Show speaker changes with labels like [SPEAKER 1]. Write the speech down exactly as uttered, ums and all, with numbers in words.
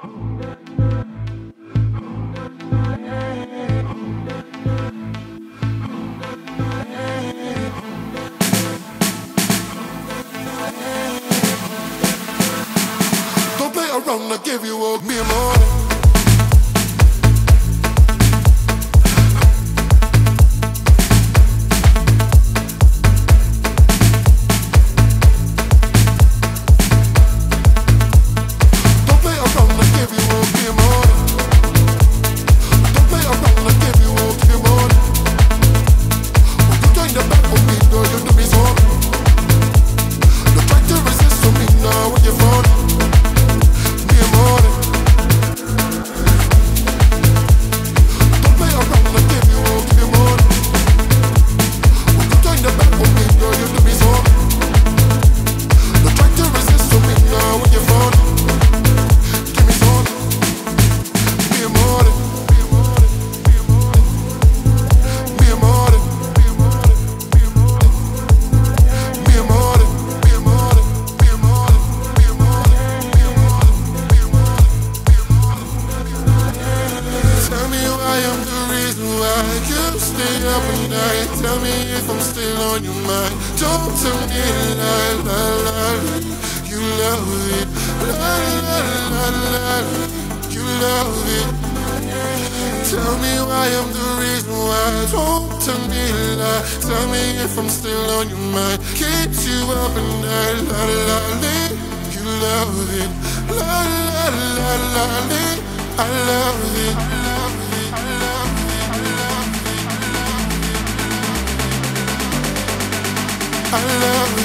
[SPEAKER 1] Don't play around, I give you all me money. Tell me if I'm still on your mind. Don't tell me la la la la. You love it, la la la la. You love it. Tell me why I'm the reason why. Don't tell me lie. Tell me if I'm still on your mind. Keeps you up at night, la la la. You love it, la la la la la. I love it, I love it, I love it, I love it. I love you.